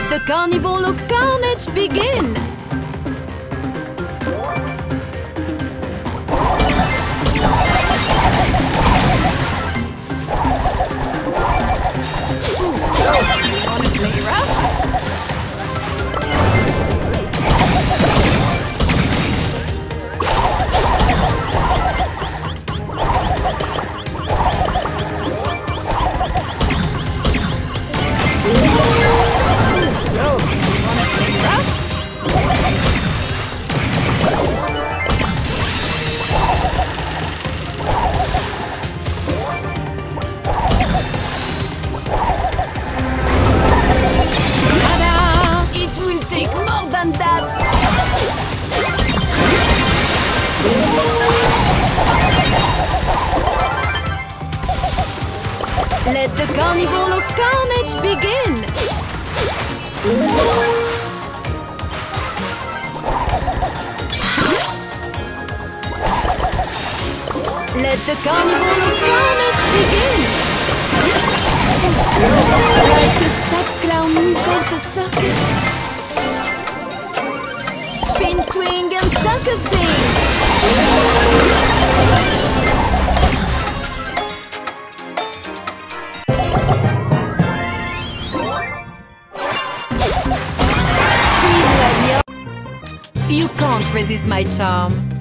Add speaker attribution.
Speaker 1: Let the carnival of carnage begin! Honestly rough? Let the carnival of carnage begin! Let the carnival of carnage begin! Like a sad clown inside the circus. Spin, swing and circus You can't resist my charm.